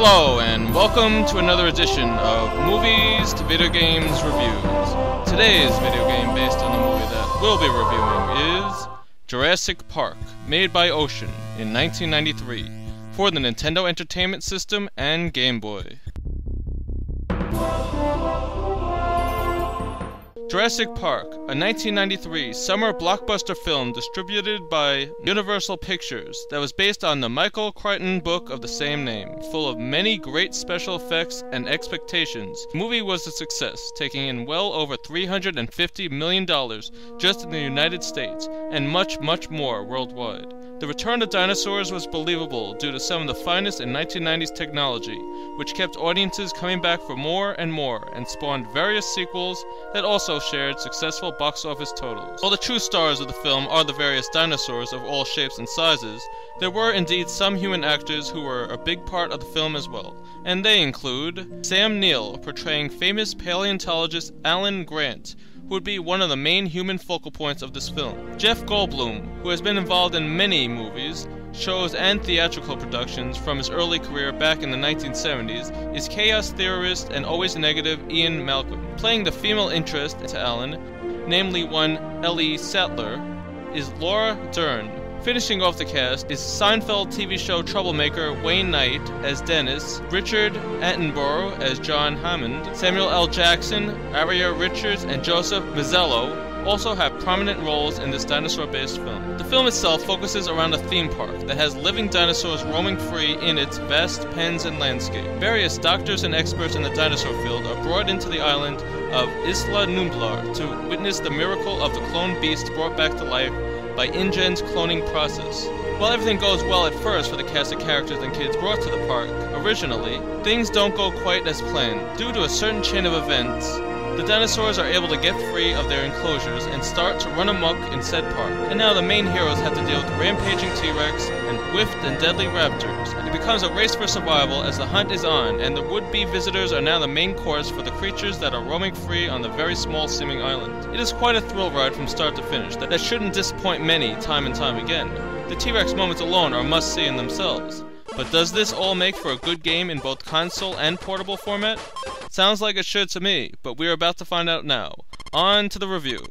Hello, and welcome to another edition of Movies to Video Games Reviews. Today's video game based on the movie that we'll be reviewing is Jurassic Park, made by Ocean in 1993 for the Nintendo Entertainment System and Game Boy. Jurassic Park, a 1993 summer blockbuster film distributed by Universal Pictures that was based on the Michael Crichton book of the same name. Full of many great special effects and expectations, the movie was a success, taking in well over $350 million just in the United States, and much, much more worldwide. The return of dinosaurs was believable due to some of the finest in 1990s technology, which kept audiences coming back for more and spawned various sequels that also shared successful box office totals. While the true stars of the film are the various dinosaurs of all shapes and sizes, there were indeed some human actors who were a big part of the film as well, and they include Sam Neill portraying famous paleontologist Alan Grant, who would be one of the main human focal points of this film. Jeff Goldblum, who has been involved in many movies, shows, and theatrical productions from his early career back in the 1970s, is chaos theorist and always negative Ian Malcolm. Playing the female interest to Alan, namely one Ellie Sattler, is Laura Dern. Finishing off the cast is Seinfeld TV show troublemaker Wayne Knight as Dennis, Richard Attenborough as John Hammond, Samuel L. Jackson, Aria Richards, and Joseph Mazzello also have prominent roles in this dinosaur-based film. The film itself focuses around a theme park that has living dinosaurs roaming free in its vast pens and landscape. Various doctors and experts in the dinosaur field are brought into the island of Isla Nublar to witness the miracle of the cloned beast brought back to life by InGen's cloning process. While everything goes well at first for the cast of characters and kids brought to the park originally, things don't go quite as planned. Due to a certain chain of events, the dinosaurs are able to get free of their enclosures and start to run amok in said park. And now the main heroes have to deal with rampaging T-Rex and swift and deadly raptors. It becomes a race for survival as the hunt is on, and the would-be visitors are now the main course for the creatures that are roaming free on the very small seeming island. It is quite a thrill ride from start to finish that shouldn't disappoint many time and time again. The T-Rex moments alone are a must-see in themselves. But does this all make for a good game in both console and portable format? Sounds like it should to me, but we're about to find out now. On to the review.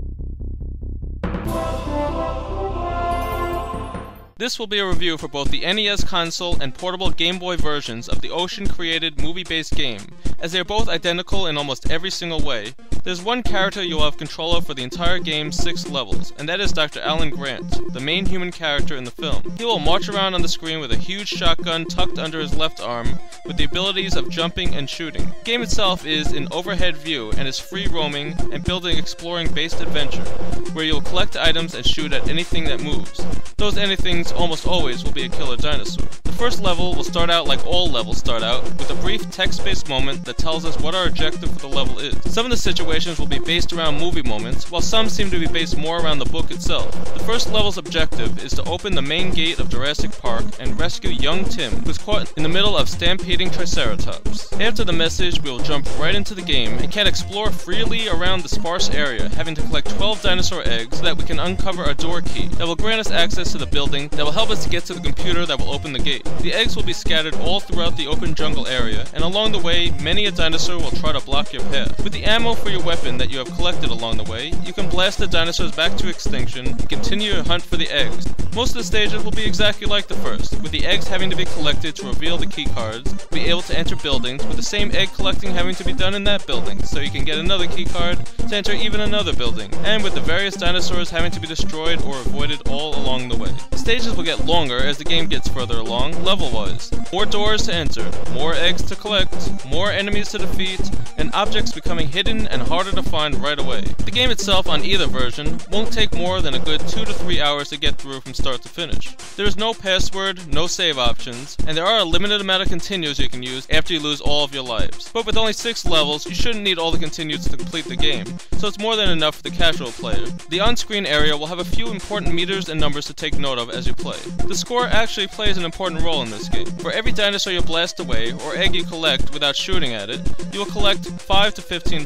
This will be a review for both the NES console and portable Game Boy versions of the Ocean-created movie-based game, as they are both identical in almost every single way. There's one character you'll have control of for the entire game's 6 levels, and that is Dr. Alan Grant, the main human character in the film. He will march around on the screen with a huge shotgun tucked under his left arm, with the abilities of jumping and shooting. The game itself is in overhead view and is free roaming and building exploring-based adventure, where you'll collect items and shoot at anything that moves. Those anythings almost always will be a killer dinosaur. The first level will start out like all levels start out, with a brief text-based moment that tells us what our objective for the level is. Some of the situations will be based around movie moments, while some seem to be based more around the book itself. The first level's objective is to open the main gate of Jurassic Park and rescue young Tim, who's caught in the middle of stampeding Triceratops. After the message, we will jump right into the game and can explore freely around the sparse area, having to collect 12 dinosaur eggs so that we can uncover a door key that will grant us access to the building that will help us to get to the computer that will open the gate. The eggs will be scattered all throughout the open jungle area, and along the way, many a dinosaur will try to block your path. With the ammo for your weapon that you have collected along the way, you can blast the dinosaurs back to extinction and continue your hunt for the eggs. Most of the stages will be exactly like the first, with the eggs having to be collected to reveal the key cards, be able to enter buildings, with the same egg collecting having to be done in that building, so you can get another key card to enter even another building, and with the various dinosaurs having to be destroyed or avoided all along the way. The stages will get longer as the game gets further along, level-wise. More doors to enter, more eggs to collect, more enemies to defeat, and objects becoming hidden and harder to find right away. The game itself on either version won't take more than a good 2 to 3 hours to get through from start to finish. There is no password, no save options, and there are a limited amount of continues you can use after you lose all of your lives. But with only 6 levels, you shouldn't need all the continues to complete the game, so it's more than enough for the casual player. The on-screen area will have a few important meters and numbers to take note of as you play. The score actually plays an important role in this game. For every dinosaur you blast away, or egg you collect without shooting at it, you will collect 5 to 15 points.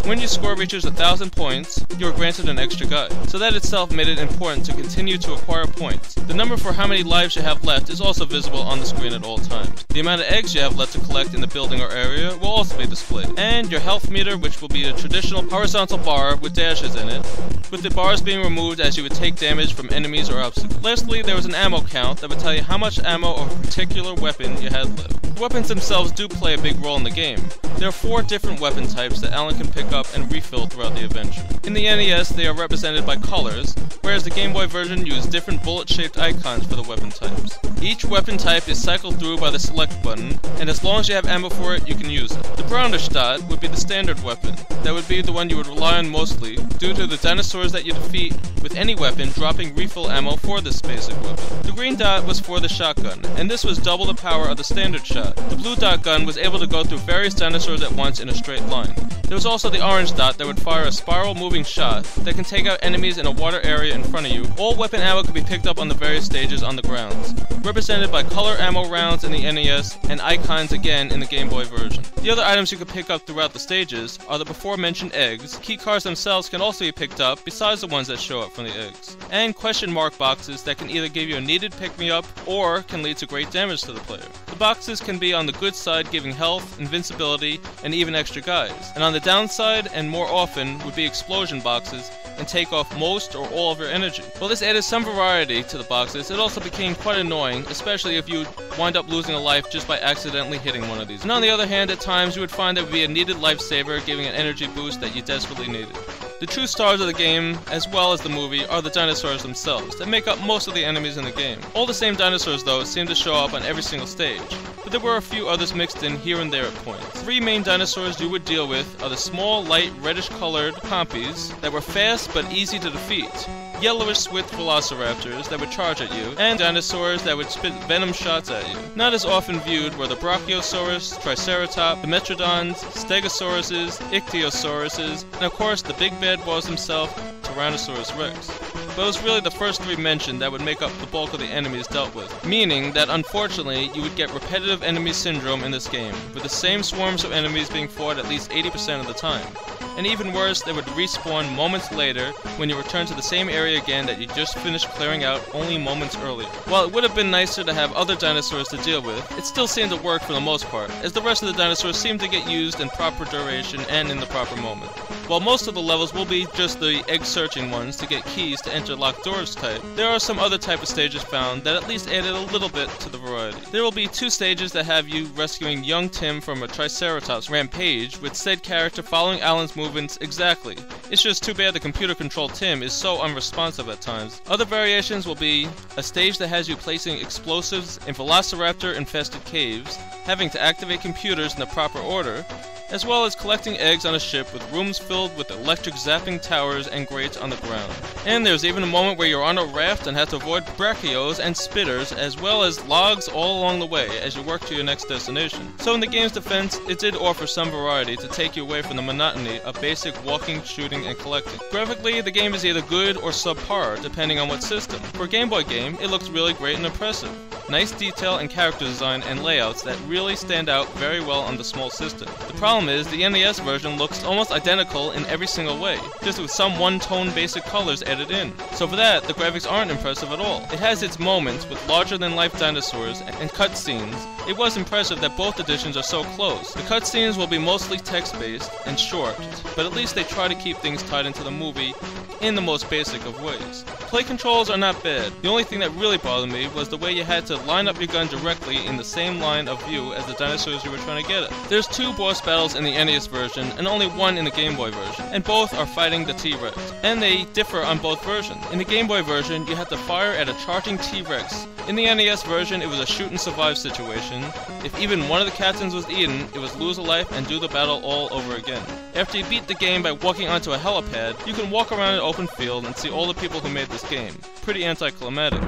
When your score reaches 1,000 points, you are granted an extra guide. So that itself made it important to continue to acquire points. The number for how many lives you have left is also visible on the screen at all times. The amount of eggs you have left to collect in the building or area will also be displayed. And your health meter, which will be a traditional horizontal bar with dashes in it, with the bars being removed as you would take damage from enemies or obstacles. Lastly, there was an ammo count that would tell you how much ammo of a particular weapon you had left. The weapons themselves do play a big role in the game. There are 4 different weapon types that Alan can pick up and refill throughout the adventure. In the NES, they are represented by colors, whereas the Game Boy version used different bullet-shaped icons for the weapon types. Each weapon type is cycled through by the select button, and as long as you have ammo for it, you can use it. The brownish dot would be the standard weapon. That would be the one you would rely on mostly, due to the dinosaurs that you defeat with any weapon dropping refill ammo for this basic weapon. The green dot was for the shotgun, and this was double the power of the standard shot. The blue dot gun was able to go through various dinosaurs at once in a straight line. There was also the orange dot that would fire a spiral moving shot that can take out enemies in a water area in front of you. All weapon ammo could be picked up on the various stages on the grounds, represented by color ammo rounds in the NES and icons again in the Game Boy version. The other items you could pick up throughout the stages are the before mentioned eggs. Key cards themselves can also be picked up besides the ones that show up from the eggs, and question mark boxes that can either give you a needed pick-me-up or can lead to great damage to the player. The boxes can be on the good side, giving health, invincibility, and even extra guys, and on the downside, and more often, would be explosion boxes and take off most or all of your energy. While this added some variety to the boxes, it also became quite annoying, especially if you wind up losing a life just by accidentally hitting one of these. And on the other hand, at times you would find there would be a needed lifesaver giving an energy boost that you desperately needed. The true stars of the game, as well as the movie, are the dinosaurs themselves, that make up most of the enemies in the game. All the same dinosaurs, though, seem to show up on every single stage, but there were a few others mixed in here and there at points. 3 main dinosaurs you would deal with are the small, light, reddish-colored compies that were fast but easy to defeat, yellowish swift velociraptors that would charge at you, and dinosaurs that would spit venom shots at you. Not as often viewed were the Brachiosaurus, Triceratops, the Metrodons, Stegosauruses, Ichthyosauruses, and of course the big bad boss himself, Tyrannosaurus Rex. But it was really the first 3 mentioned that would make up the bulk of the enemies dealt with, meaning that unfortunately you would get repetitive enemy syndrome in this game, with the same swarms of enemies being fought at least 80% of the time. And even worse, they would respawn moments later when you return to the same area again that you just finished clearing out only moments earlier. While it would have been nicer to have other dinosaurs to deal with, it still seemed to work for the most part, as the rest of the dinosaurs seemed to get used in proper duration and in the proper moment. While most of the levels will be just the egg-searching ones to get keys to enter locked doors type, there are some other type of stages found that at least added a little bit to the variety. There will be 2 stages that have you rescuing young Tim from a Triceratops rampage, with said character following Alan's movements exactly. It's just too bad the computer-controlled Tim is so unresponsive at times. Other variations will be a stage that has you placing explosives in velociraptor-infested caves, having to activate computers in the proper order, as well as collecting eggs on a ship with rooms filled with electric zapping towers and grates on the ground. And there's even a moment where you're on a raft and have to avoid brachios and spitters, as well as logs all along the way as you work to your next destination. So in the game's defense, it did offer some variety to take you away from the monotony of basic walking, shooting, and collecting. Graphically, the game is either good or subpar, depending on what system. For a Game Boy game, it looks really great and impressive. Nice detail and character design and layouts that really stand out very well on the small system. The problem is, the NES version looks almost identical in every single way, just with some one-tone basic colors added in. So for that, the graphics aren't impressive at all. It has its moments with larger-than-life dinosaurs and cutscenes. It was impressive that both editions are so close. The cutscenes will be mostly text-based and short, but at least they try to keep things tied into the movie in the most basic of ways. Play controls are not bad. The only thing that really bothered me was the way you had to line up your gun directly in the same line of view as the dinosaurs you were trying to get at. There's 2 boss battles in the NES version and only 1 in the Game Boy version, and both are fighting the T-Rex, and they differ on both versions. In the Game Boy version, you had to fire at a charging T-Rex. In the NES version, it was a shoot and survive situation. If even one of the captains was eaten, it was lose a life and do the battle all over again. After you beat the game by walking onto a helipad, you can walk around an open field and see all the people who made this game. Pretty anticlimactic.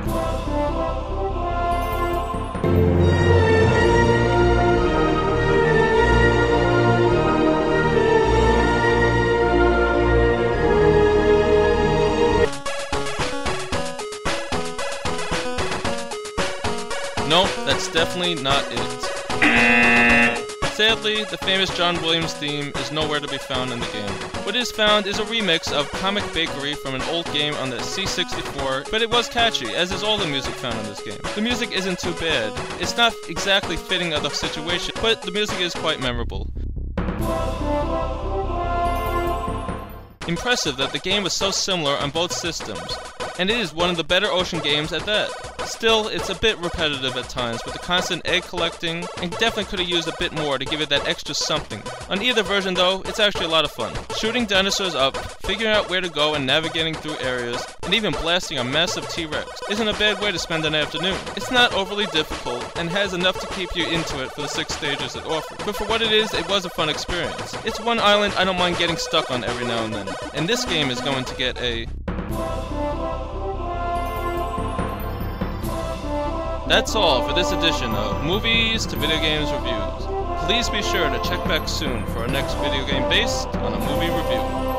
Nope, that's definitely not it. Sadly, the famous John Williams theme is nowhere to be found in the game. What is found is a remix of Comic Bakery from an old game on the C64, but it was catchy, as is all the music found in this game. The music isn't too bad. It's not exactly fitting of the situation, but the music is quite memorable. Impressive that the game was so similar on both systems, and it is one of the better ocean games at that. Still, it's a bit repetitive at times with the constant egg collecting, and definitely could have used a bit more to give it that extra something. On either version though, it's actually a lot of fun. Shooting dinosaurs up, figuring out where to go and navigating through areas, and even blasting a massive T-Rex isn't a bad way to spend an afternoon. It's not overly difficult, and has enough to keep you into it for the 6 stages it offers. But for what it is was a fun experience. It's one island I don't mind getting stuck on every now and then. And this game is going to get a... That's all for this edition of Movies to Video Games Reviews. Please be sure to check back soon for our next video game based on a movie review.